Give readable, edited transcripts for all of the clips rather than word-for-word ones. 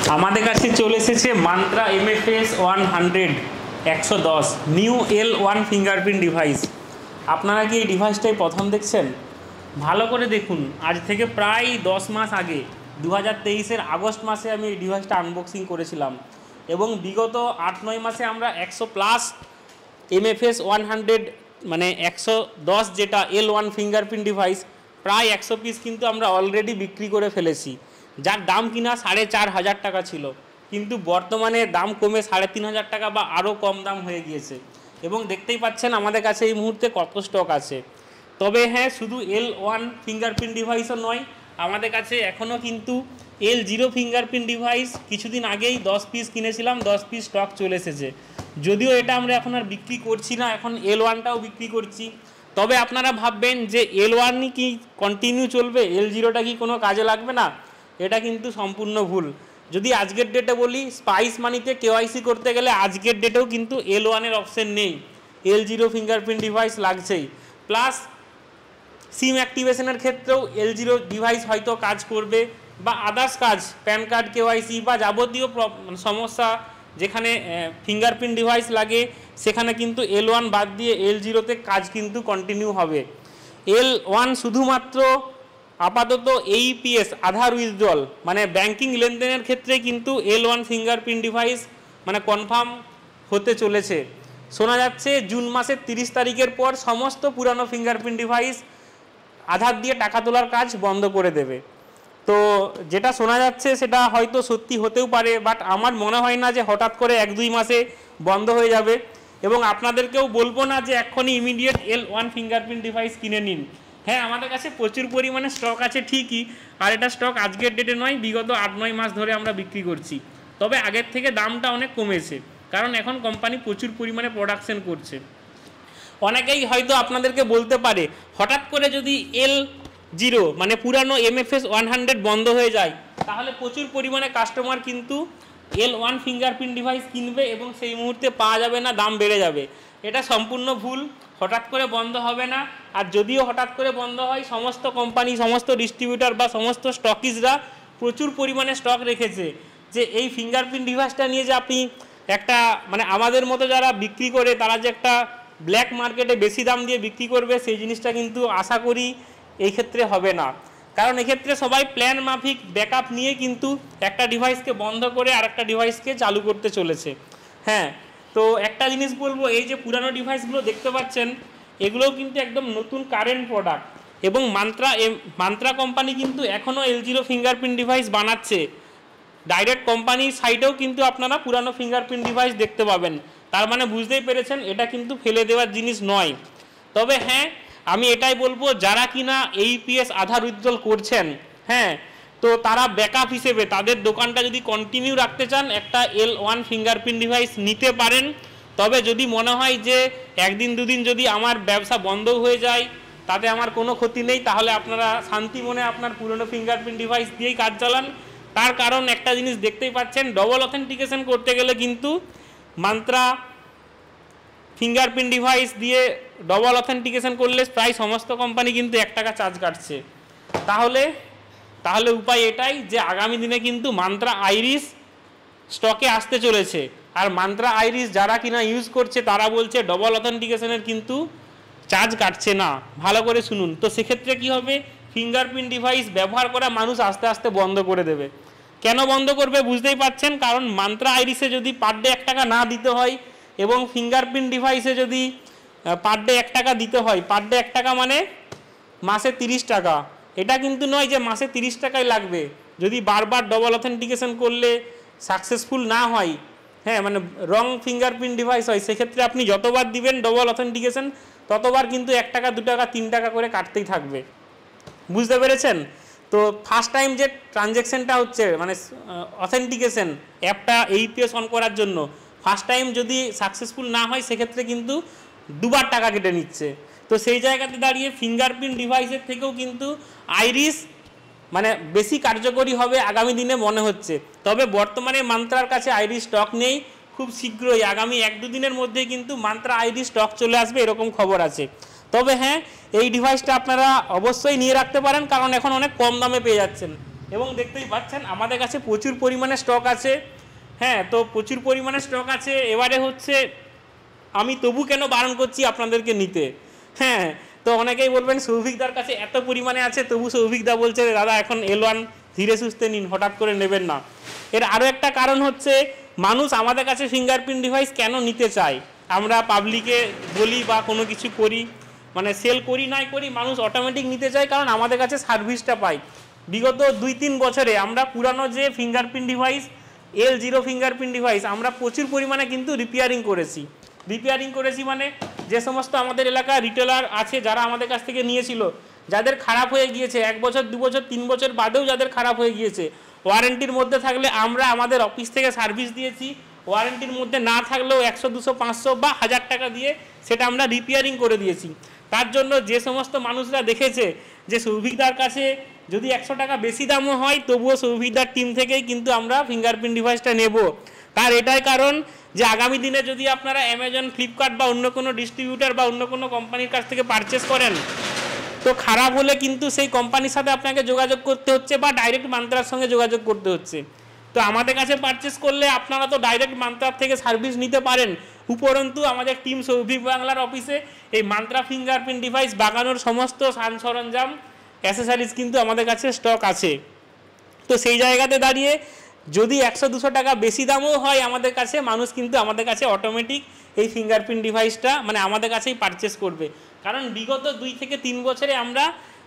আমাদের কাছে চলে এসেছে Mantra MFS 100 110 new L1 fingerprint device. আপনারা কি এই ডিভাইসটাই প্রথম দেখছেন? ভালো করে দেখুন, আজ থেকে প্রায় 10 মাস আগে 2023-এর আগস্ট মাসে আমি এই ডিভাইসটা আনবক্সিং করেছিলাম এবং বিগত 8-9 মাসে আমরা 100+ MFS 100 মানে 110 যেটা L1 ফিঙ্গারপ্রিন্ট ডিভাইস প্রায় 100 পিস কিন্তু আমরা অলরেডি বিক্রি করে ফেলেছি, যার দাম কিনা 4,500 টাকা ছিল, কিন্তু বর্তমানে দাম কমে 3,500 টাকা বা আরও কম দাম হয়ে গিয়েছে। এবং দেখতেই পাচ্ছেন আমাদের কাছে এই মুহূর্তে কত স্টক আছে। তবে হ্যাঁ, শুধু L1 ফিঙ্গারপ্রিন্ট ডিভাইসও নয়, আমাদের কাছে এখনও কিন্তু L0 ফিঙ্গারপ্রিন্ট ডিভাইস কিছুদিন আগেই 10 পিস কিনেছিলাম, 10 পিস স্টক চলে এসেছে। যদিও এটা আমরা এখন আর বিক্রি করছি না, এখন L1টাও বিক্রি করছি। তবে আপনারা ভাববেন যে L1ই কি কন্টিনিউ চলবে, L0টা কি কোনো কাজে লাগবে না? এটা কিন্তু সম্পূর্ণ ভুল। যদি আজকের ডেটে বলি, স্পাইস মানিতে KYC করতে গেলে আজকের ডেটেও কিন্তু L1-এর অপশন নেই, L0 ফিঙ্গারপ্রিন্ট ডিভাইস লাগছেই। প্লাস সিম অ্যাক্টিভেশনের ক্ষেত্রেও L0 ডিভাইস হয়তো কাজ করবে, বা আদার্স কাজ, প্যান কার্ড KYC বা যাবতীয় সমস্যা যেখানে ফিঙ্গারপ্রিন্ট ডিভাইস লাগে সেখানে কিন্তু L1 বাদ দিয়ে L0-তে কাজ কিন্তু কন্টিনিউ হবে। L1 শুধুমাত্র আপাতত AEPS আধার উইথড্রল মানে ব্যাংকিং লেনদেনের ক্ষেত্রে কিন্তু L1 ফিঙ্গারপ্রিন্ট ডিভাইস মানে কনফার্ম হতে চলেছে। শোনা যাচ্ছে জুন মাসের 30 তারিখের পর সমস্ত পুরানো ফিঙ্গারপ্রিন্ট ডিভাইস আধার দিয়ে টাকা তোলার কাজ বন্ধ করে দেবে। তো যেটা শোনা যাচ্ছে সেটা হয়তো সত্যি হতেও পারে, বাট আমার মনে হয় না যে হঠাৎ করে 1-2 মাসে বন্ধ হয়ে যাবে। এবং আপনাদেরকেও বলবো না যে এখনই ইমিডিয়েট L1 ফিঙ্গারপ্রিন্ট ডিভাইস কিনে নিন। হ্যাঁ, আমাদের কাছে প্রচুর পরিমাণে স্টক আছে ঠিকই, আর এটা স্টক আজকের ডেটে নয়, বিগত 8-9 মাস ধরে আমরা বিক্রি করছি। তবে আগের থেকে দামটা অনেক কমেছে, কারণ এখন কোম্পানি প্রচুর পরিমাণে প্রোডাকশন করছে। অনেকেই হয়তো আপনাদেরকে বলতে পারে, হঠাৎ করে যদি L0 মানে পুরানো MFS 100 বন্ধ হয়ে যায়, তাহলে প্রচুর পরিমাণে কাস্টমার কিন্তু L1 ফিঙ্গারপ্রিন্ট ডিভাইস কিনবে এবং সেই মুহূর্তে পাওয়া যাবে না, দাম বেড়ে যাবে। এটা সম্পূর্ণ ভুল, হঠাৎ করে বন্ধ হবে না। আর যদিও হঠাৎ করে বন্ধ হয়, সমস্ত কোম্পানি, সমস্ত ডিস্ট্রিবিউটার বা সমস্ত স্টকিজরা প্রচুর পরিমাণে স্টক রেখেছে, যে এই ফিঙ্গারপ্রিন্ট ডিভাইসটা নিয়ে যে আপনি একটা মানে আমাদের মতো যারা বিক্রি করে তারা যে একটা ব্ল্যাক মার্কেটে বেশি দাম দিয়ে বিক্রি করবে, সেই জিনিসটা কিন্তু আশা করি এই ক্ষেত্রে হবে না। কারণ এক্ষেত্রে সবাই প্ল্যান মাফিক ব্যাকআপ নিয়ে কিন্তু একটা ডিভাইসকে বন্ধ করে আরেকটা ডিভাইসকে চালু করতে চলেছে। হ্যাঁ, তো একটা জিনিস বলবো, এই যে পুরানো ডিভাইসগুলো দেখতে পাচ্ছেন, এগুলোও কিন্তু একদম নতুন কারেন্ট প্রোডাক্ট। এবং মান্ত্রা কোম্পানি কিন্তু এখনও L0 ফিঙ্গারপ্রিন্ট ডিভাইস বানাচ্ছে। ডাইরেক্ট কোম্পানির সাইডেও কিন্তু আপনারা পুরানো ফিঙ্গারপ্রিন্ট ডিভাইস দেখতে পাবেন। তার মানে বুঝতেই পেরেছেন, এটা কিন্তু ফেলে দেওয়ার জিনিস নয়। তবে হ্যাঁ, আমি এটাই বলবো, যারা কিনা AEPS আধার উইথড্রল করছেন, হ্যাঁ, তো তারা ব্যাকআপ হিসেবে তাদের দোকানটা যদি কন্টিনিউ রাখতে চান, একটা L1 ফিঙ্গারপ্রিন্ট ডিভাইস নিতে পারেন। তবে যদি মনে হয় যে 1-2 দিন যদি আমার ব্যবসা বন্ধও হয়ে যায়, তাতে আমার কোনো ক্ষতি নেই, তাহলে আপনারা শান্তি মনে আপনার পুরনো ফিঙ্গারপ্রিন্ট ডিভাইস দিয়েই কাজ চালান। তার কারণ একটা জিনিস দেখতেই পাচ্ছেন, ডবল অথেন্টিকেশন করতে গেলে কিন্তু মান্ত্রা ফিঙ্গারপ্রিন্ট ডিভাইস দিয়ে ডবল অথেন্টিকেশন করলে প্রায় সমস্ত কোম্পানি কিন্তু 1 টাকা চার্জ কাটছে। তাহলে উপায় এটাই যে আগামী দিনে কিন্তু মান্ত্রা আইরিস স্টকে আসতে চলেছে। আর মান্ত্রা আইরিস যারা কিনা ইউজ করছে তারা বলছে ডবল অথেন্টিকেশনের কিন্তু চার্জ কাটছে না। ভালো করে শুনুন। তো সেক্ষেত্রে কি হবে, ফিঙ্গারপ্রিন্ট ডিভাইস ব্যবহার করা মানুষ আস্তে আস্তে বন্ধ করে দেবে। কেন বন্ধ করবে বুঝতেই পারছেন, কারণ মান্ত্রা আইরিসে যদি পার ডে 1 টাকা না দিতে হয় এবং ফিঙ্গারপ্রিন্ট ডিভাইসে যদি পার ডে 1 টাকা দিতে হয়, পার ডে 1 টাকা মানে মাসে 30 টাকা। এটা কিন্তু নয় যে মাসে 30 টাকাই লাগবে। যদি বারবার ডবল অথেন্টিকেশন করলে সাকসেসফুল না হয়, হ্যাঁ, মানে রং ফিঙ্গারপ্রিন্ট ডিভাইস হয়, সেক্ষেত্রে আপনি যতবার দিবেন ডবল অথেন্টিকেশন ততবার কিন্তু 1 টাকা 2 টাকা 3 টাকা করে কাটতেই থাকবে। বুঝতে পেরেছেন? তো ফার্স্ট টাইম যে ট্রানজ্যাকশানটা হচ্ছে মানে অথেন্টিকেশন অ্যাপটা AEPS অন করার জন্য ফার্স্ট টাইম যদি সাকসেসফুল না হয়, সেক্ষেত্রে কিন্তু 2বার টাকা কেটে নিচ্ছে। তো সেই জায়গাতে দাঁড়িয়ে ফিঙ্গারপ্রিন্ট ডিভাইসের থেকেও কিন্তু আইরিস মানে বেশি কার্যকরী হবে আগামী দিনে মনে হচ্ছে। তবে বর্তমানে মান্ত্রার কাছে আইরিস স্টক নেই, খুব শীঘ্রই আগামী 1-2 দিনের মধ্যে কিন্তু মান্ত্রা আইরিস স্টক চলে আসবে, এরকম খবর আছে। তবে হ্যাঁ, এই ডিভাইসটা আপনারা অবশ্যই নিয়ে রাখতে পারেন, কারণ এখন অনেক কম দামে পেয়ে যাচ্ছেন। এবং দেখতেই পাচ্ছেন আমাদের কাছে প্রচুর পরিমাণে স্টক আছে। হ্যাঁ, তো প্রচুর পরিমাণে স্টক আছে। এবারে হচ্ছে আমি তবু কেন বারণ করছি আপনাদেরকে নিতে। হ্যাঁ, তো অনেকেই বলবেন সৌভিকদার কাছে এত পরিমাণে আছে, তবু সৌভিকদা বলছে দাদা এখন L1 ধীরে সুস্থে নিন, হঠাৎ করে নেবেন না। এর আরও একটা কারণ হচ্ছে মানুষ আমাদের কাছে ফিঙ্গারপ্রিন্ট ডিভাইস কেন নিতে চায়। আমরা পাবলিকে বলি বা কোনো কিছু করি, মানে সেল করি নাই করি, মানুষ অটোমেটিক নিতে চায় কারণ আমাদের কাছে সার্ভিসটা পাই। বিগত 2-3 বছরে আমরা পুরানো যে fingerprint device L0 fingerprint device আমরা প্রচুর পরিমাণে কিন্তু রিপেয়ারিং করেছি মানে যে সমস্ত আমাদের এলাকার রিটেলার আছে যারা আমাদের কাছ থেকে নিয়েছিল, যাদের খারাপ হয়ে গিয়েছে 1 বছর 2 বছর 3 বছর বাদেও যাদের খারাপ হয়ে গিয়েছে, ওয়ারেন্টির মধ্যে থাকলে আমরা আমাদের অফিস থেকে সার্ভিস দিয়েছি, ওয়ারেন্টির মধ্যে না থাকলেও 100 200 500 বা 1000 টাকা দিয়ে সেটা আমরা রিপেয়ারিং করে দিয়েছি। তার জন্য যে সমস্ত মানুষরা দেখেছে যে সৌভিকদার কাছে যদি 100 টাকা বেশি দামও হয় তবুও সৌভিকদার টিম থেকেই কিন্তু আমরা ফিঙ্গারপ্রিন্ট ডিভাইসটা নেব। তার এটাই কারণ যে আগামী দিনে যদি আপনারা অ্যামাজন, ফ্লিপকার্ট বা অন্য কোনো ডিস্ট্রিবিউটার বা অন্য কোনো কোম্পানির কাছ থেকে পারচেস করেন, তো খারাপ হলে কিন্তু সেই কোম্পানির সাথে আপনাকে যোগাযোগ করতে হচ্ছে বা ডাইরেক্ট মান্ত্রার সঙ্গে যোগাযোগ করতে হচ্ছে। তো আমাদের কাছে পারচেস করলে আপনারা তো ডাইরেক্ট মান্ত্রার থেকে সার্ভিস নিতে পারেন। উপরন্তু আমাদের টিম সৌভিক বাংলার অফিসে এই মান্ত্রা ফিঙ্গারপ্রিন্ট ডিভাইস বাগানোর সমস্ত সান সরঞ্জাম, অ্যাসেসারিজ কিন্তু আমাদের কাছে স্টক আছে। তো সেই জায়গাতে দাঁড়িয়ে যদি 100-200 টাকা বেশি দামও হয় আমাদের কাছে, মানুষ কিন্তু আমাদের কাছে অটোমেটিক এই ফিঙ্গারপ্রিন্ট ডিভাইসটা মানে আমাদের কাছেই পারচেস করবে। কারণ বিগত 2 থেকে 3 বছরে আমরা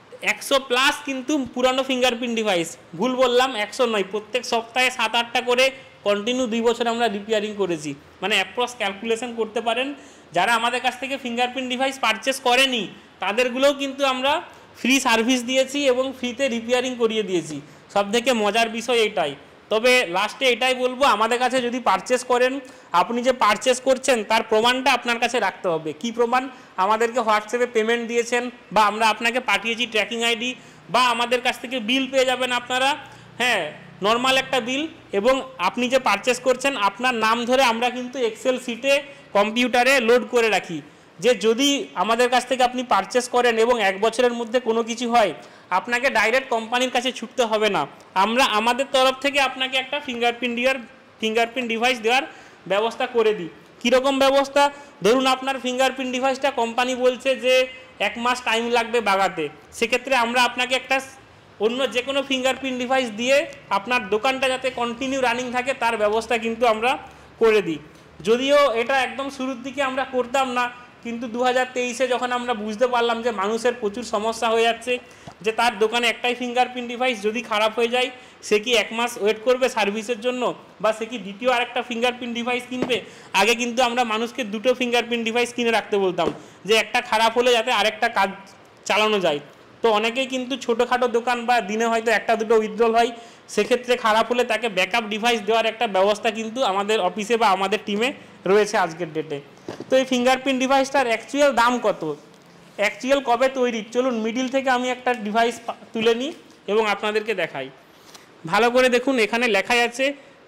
100+ কিন্তু পুরানো ফিঙ্গারপ্রিন্ট ডিভাইস, ভুল বললাম 100 নয়, প্রত্যেক সপ্তাহে 7-8টা করে কন্টিনিউ 2 বছর আমরা রিপেয়ারিং করেছি। মানে অ্যাপ্রক্স ক্যালকুলেশন করতে পারেন যারা আমাদের কাছ থেকে ফিঙ্গারপ্রিন্ট ডিভাইস পারচেস করেনি তাদেরগুলোও কিন্তু আমরা ফ্রি সার্ভিস দিয়েছি এবং ফ্রিতে রিপেয়ারিং করিয়ে দিয়েছি। সবথেকে মজার বিষয় এটাই। তবে লাস্টে এটাই বলবো, আমাদের কাছে যদি পারচেস করেন, আপনি যে পারচেস করছেন তার প্রমাণটা আপনার কাছে রাখতে হবে। কি প্রমাণ? আমাদেরকে হোয়াটসঅ্যাপে পেমেন্ট দিয়েছেন বা আমরা আপনাকে পাঠিয়েছি ট্র্যাকিং আইডি, বা আমাদের কাছ থেকে বিল পেয়ে যাবেন আপনারা। হ্যাঁ, নর্মাল একটা বিল, এবং আপনি যে পারচেস করছেন আপনার নাম ধরে আমরা কিন্তু এক্সেল শিটে কম্পিউটারে লোড করে রাখি যে যদি আমাদের কাছ থেকে আপনি পারচেস করেন এবং 1 বছরের মধ্যে কোনো কিছু হয়, আপনাকে ডাইরেক্ট কোম্পানির কাছে ছুটতে হবে না, আমরা আমাদের তরফ থেকে আপনাকে একটা ফিঙ্গারপ্রিন্ট ডিভাইস দেওয়ার ব্যবস্থা করে দিই। কীরকম ব্যবস্থা? ধরুন আপনার ফিঙ্গারপ্রিন্ট ডিভাইসটা কোম্পানি বলছে যে 1 মাস টাইম লাগবে বাগাতে, সেক্ষেত্রে আমরা আপনাকে একটা অন্য যে কোনো ফিঙ্গারপ্রিন্ট ডিভাইস দিয়ে আপনার দোকানটা যাতে কন্টিনিউ রানিং থাকে তার ব্যবস্থা কিন্তু আমরা করে দিই। যদিও এটা একদম শুরুর দিকে আমরা করতাম না, কিন্তু 2023-এ যখন আমরা বুঝতে পারলাম যে মানুষের প্রচুর সমস্যা হয়ে যাচ্ছে, যে তার দোকানে একটাই ফিঙ্গারপ্রিন্ট ডিভাইস যদি খারাপ হয়ে যায় সে কি 1 মাস ওয়েট করবে সার্ভিসের জন্য, বা সে কি দ্বিতীয় আরেকটা ফিঙ্গারপ্রিন্ট ডিভাইস কিনবে? আগে কিন্তু আমরা মানুষকে 2টো ফিঙ্গারপ্রিন্ট ডিভাইস কিনে রাখতে বলতাম যে একটা খারাপ হলে যাতে আরেকটা কাজ চালানো যায়। তো অনেকেই কিন্তু ছোটোখাটো দোকান বা দিনে হয়তো 1-2 উইথড্রল হয়, সেক্ষেত্রে খারাপ হলে তাকে ব্যাকআপ ডিভাইস দেওয়ার একটা ব্যবস্থা কিন্তু আমাদের অফিসে বা আমাদের টিমে রয়েছে আজকের ডেটে। তো এই ফিঙ্গারপ্রিন্ট ডিভাইসটার অ্যাকচুয়াল দাম কত, অ্যাকচুয়াল কবে তৈরি, চলুন মিডিল থেকে আমি একটা ডিভাইস তুলে নিই এবং আপনাদেরকে দেখাই। ভালো করে দেখুন, এখানে লেখাই আছে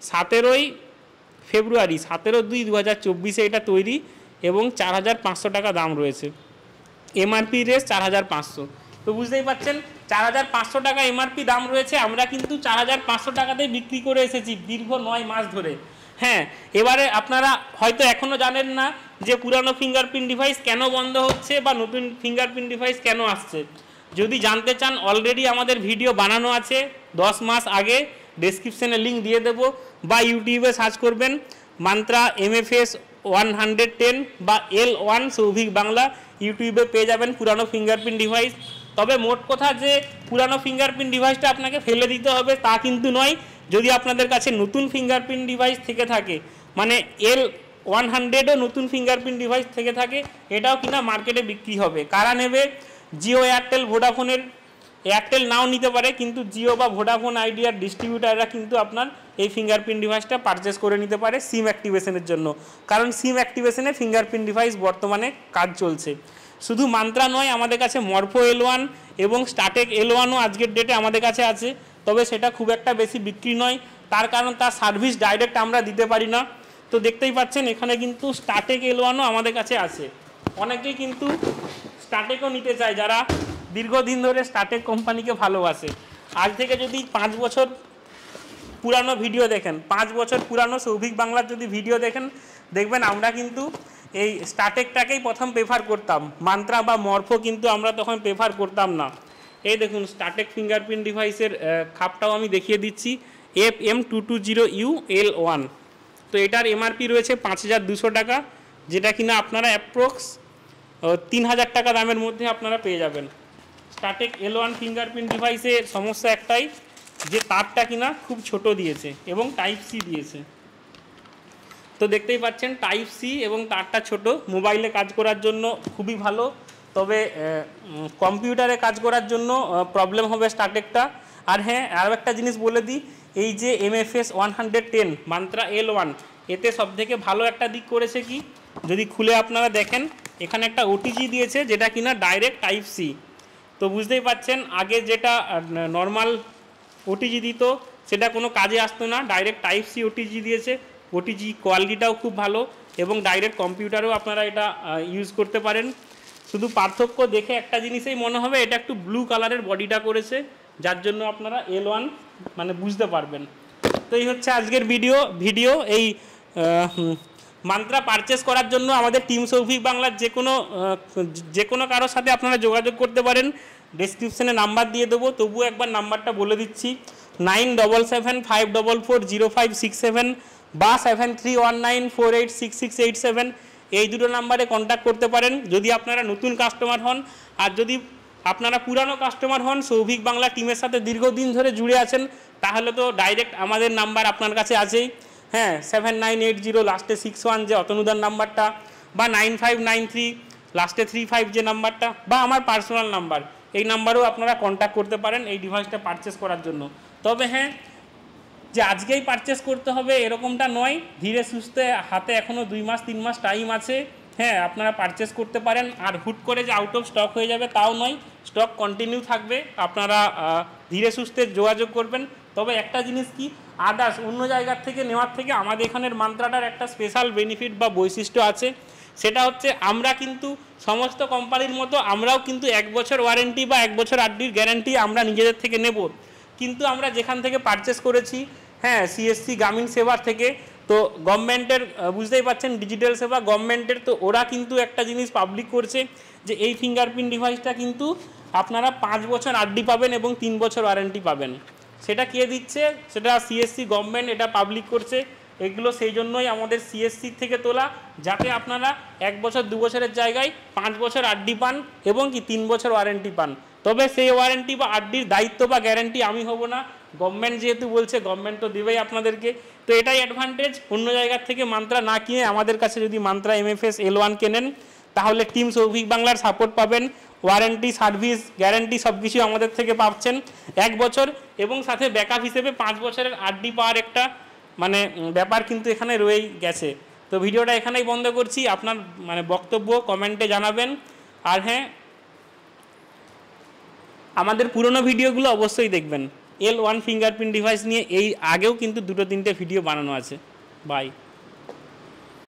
17ই ফেব্রুয়ারি 17/2/2024 এটা তৈরি এবং 4500 টাকা দাম রয়েছে। এমআরপি রেস 4500। তো বুঝতেই পারছেন 4500 টাকা এমআরপি দাম রয়েছে, আমরা কিন্তু 4500 টাকাতেই বিক্রি করে এসেছি দীর্ঘ 9 মাস ধরে। হ্যাঁ, এবারে আপনারা হয়তো এখনও জানেন না যে পুরানো ফিঙ্গারপ্রিন্ট ডিভাইস কেন বন্ধ হচ্ছে বা নতুন ফিঙ্গারপ্রিন্ট ডিভাইস কেন আসছে। যদি জানতে চান অলরেডি আমাদের ভিডিও বানানো আছে 10 মাস আগে, ডেসক্রিপশনে লিঙ্ক দিয়ে দেবো, বা ইউটিউবে সার্চ করবেন মান্ত্রা MFS 110 বা L1 সৌভিক বাংলা, ইউটিউবে পেয়ে যাবেন পুরানো ফিঙ্গারপ্রিন্ট ডিভাইস। তবে মোট কথা যে পুরানো ফিঙ্গারপ্রিন্ট ডিভাইসটা আপনাকে ফেলে দিতে হবে তা কিন্তু নয়। যদি আপনাদের কাছে নতুন ফিঙ্গারপ্রিন্ট ডিভাইস থেকে থাকে, মানে L100ও নতুন ফিঙ্গারপ্রিন্ট ডিভাইস থেকে থাকে, এটাও কিনা মার্কেটে বিক্রি হবে। কারা নেবে? জিও, এয়ারটেল, ভোডাফোনের, এয়ারটেল নাও নিতে পারে, কিন্তু জিও বা ভোডাফোন আইডিয়ার ডিস্ট্রিবিউটাররা কিন্তু আপনার এই ফিঙ্গারপ্রিন্ট ডিভাইসটা পারচেস করে নিতে পারে সিম অ্যাক্টিভেশনের জন্য, কারণ সিম অ্যাক্টিভেশনে ফিঙ্গারপ্রিন্ট ডিভাইস বর্তমানে কাজ চলছে। শুধু মান্ত্রা নয়, আমাদের কাছে মরফো L1 এবং স্টাটেক L1ও আজকের ডেটে আমাদের কাছে আছে, তবে সেটা খুব একটা বেশি বিক্রি নয়, তার কারণ তার সার্ভিস ডাইরেক্ট আমরা দিতে পারি না। তো দেখতেই পাচ্ছেন এখানে কিন্তু স্টাটেক L1ও আমাদের কাছে আছে। অনেকেই কিন্তু স্টাটেকও নিতে চায় যারা দীর্ঘদিন ধরে স্টাটেক কোম্পানিকে ভালোবাসে। আজ থেকে যদি 5 বছর পুরানো ভিডিও দেখেন, 5 বছর পুরানো সৌভিক বাংলার যদি ভিডিও দেখেন, দেখবেন আমরা কিন্তু এই স্টার্টেকটাকেই প্রথম প্রেফার করতাম, মান্ত্রা বা মরফো কিন্তু আমরা তখন প্রেফার করতাম না। এই দেখুন স্টার্টেক ফিঙ্গারপ্রিন্ট ডিভাইসের খাপটাও আমি দেখিয়ে দিচ্ছি, FM220UL1। তো এটার এমআরপি রয়েছে 5200 টাকা, যেটা কিনা আপনারা অ্যাপ্রক্স 3000 টাকা দামের মধ্যে আপনারা পেয়ে যাবেন। স্টার্টেক L1 ফিঙ্গারপ্রিন্ট ডিভাইসের সমস্যা একটাই, যে তারটা কিনা খুব ছোট দিয়েছে এবং টাইপ সি দিয়েছে। তো দেখতেই পাচ্ছেন টাইপ সি এবং তারটা ছোট, মোবাইলে কাজ করার জন্য খুবই ভালো, তবে কম্পিউটারে কাজ করার জন্য প্রবলেম হবে স্টার্টেকটা। আর হ্যাঁ, আরও একটা জিনিস বলে দিই, এই যে MFS 110 মান্ত্রা L1, এতে সবথেকে ভালো একটা দিক করেছে কি, যদি খুলে আপনারা দেখেন এখানে একটা ওটিজি দিয়েছে, যেটা কিনা ডাইরেক্ট টাইপ সি। তো বুঝতেই পাচ্ছেন আগে যেটা নর্মাল ওটিজি দিত সেটা কোনো কাজে আসতো না, ডাইরেক্ট টাইপ সি ওটিজি দিয়েছে। ওটিজি কোয়ালিটিটাও খুব ভালো এবং ডাইরেক্ট কম্পিউটারেও আপনারা এটা ইউজ করতে পারেন। শুধু পার্থক্য দেখে একটা জিনিসেই মনে হবে, এটা একটু ব্লু কালারের বডিটা করেছে, যার জন্য আপনারা L1 মানে বুঝতে পারবেন। তো এই হচ্ছে আজকের ভিডিও। এই মান্ত্রা পারচেস করার জন্য আমাদের টিম সৌভিক বাংলার যে কোনো কারোর সাথে আপনারা যোগাযোগ করতে পারেন, ডেসক্রিপশনে নাম্বার দিয়ে দেবো, তবুও একবার নাম্বারটা বলে দিচ্ছি, 9775440567 বা 7319486687, এই দুটো নাম্বারে কন্ট্যাক্ট করতে পারেন যদি আপনারা নতুন কাস্টমার হন। আর যদি আপনারা পুরানো কাস্টমার হন, সৌভিক বাংলা টিমের সাথে দীর্ঘদিন ধরে জুড়ে আছেন, তাহলে তো ডাইরেক্ট আমাদের নাম্বার আপনার কাছে আছেই। হ্যাঁ, 7980 লাস্টে 61 যে অতনুদার নাম্বারটা, বা 9593 লাস্টে 35 যে নাম্বারটা, বা আমার পার্সোনাল নাম্বার, এই নাম্বারেও আপনারা কন্ট্যাক্ট করতে পারেন এই ডিভাইসটা পারচেস করার জন্য। তবে হ্যাঁ, যে আজকেই পারচেস করতে হবে এরকমটা নয়, ধীরে সুস্থে, হাতে এখনও 2 মাস 3 মাস টাইম আছে। হ্যাঁ, আপনারা পারচেস করতে পারেন, আর হুট করে যে আউট অফ স্টক হয়ে যাবে তাও নয়, স্টক কন্টিনিউ থাকবে, আপনারা ধীরে সুস্থে যোগাযোগ করবেন। তবে একটা জিনিস কি, আদার্স অন্য জায়গার থেকে নেওয়ার থেকে আমাদের এখানের মান্ত্রাটার একটা স্পেশাল বেনিফিট বা বৈশিষ্ট্য আছে, সেটা হচ্ছে আমরা কিন্তু সমস্ত কোম্পানির মতো আমরাও কিন্তু 1 বছর ওয়ারেন্টি বা 1 বছর আড্ডির গ্যারান্টি আমরা নিজেদের থেকে নেব। কিন্তু আমরা যেখান থেকে পারচেস করেছি, হ্যাঁ, সিএসসি গ্রামীণ সেবার থেকে, তো গভর্নমেন্টের বুঝতেই পাচ্ছেন ডিজিটাল সেবা গভর্নমেন্টের, তো ওরা কিন্তু একটা জিনিস পাবলিক করছে যে এই ফিঙ্গারপ্রিন্ট ডিভাইসটা কিন্তু আপনারা 5 বছর আরডি পাবেন এবং 3 বছর ওয়ারেন্টি পাবেন। সেটা কে দিচ্ছে, সেটা সিএসসি গভর্নমেন্ট এটা পাবলিক করছে। এগুলো সেই জন্যই আমাদের সিএসসি থেকে তোলা, যাতে আপনারা 1 বছর 2 বছরের জায়গায় 5 বছর আরডি পান এবং কি 3 বছর ওয়ারেন্টি পান। তবে সেই ওয়ারেন্টি বা আরডির দায়িত্ব বা গ্যারান্টি আমি হব না, গভর্নমেন্ট যেহেতু বলছে, গভর্নমেন্ট তো দেবেই আপনাদেরকে। তো এটাই অ্যাডভান্টেজ, অন্য জায়গার থেকে মান্ত্রা না কিনে আমাদের কাছে যদি মান্ত্রা MFS L1 কেনেন, তাহলে টিম সৌভিক বাংলার সাপোর্ট পাবেন, ওয়ারেন্টি সার্ভিস গ্যারান্টি সব কিছু আমাদের থেকে পাচ্ছেন 1 বছর, এবং সাথে ব্যাকআপ হিসেবে 5 বছরের আরডি পাওয়ার একটা মানে ব্যাপার কিন্তু এখানে রয়েই গেছে। তো ভিডিওটা এখানেই বন্ধ করছি, আপনার মানে বক্তব্য কমেন্টে জানাবেন। আর হ্যাঁ, আমাদের পুরনো ভিডিওগুলো অবশ্যই দেখবেন, L1 ফিঙ্গারপ্রিন্ট ডিভাইস নিয়ে এই আগেও কিন্তু 2-3টে ভিডিও বানানো আছে। বাই।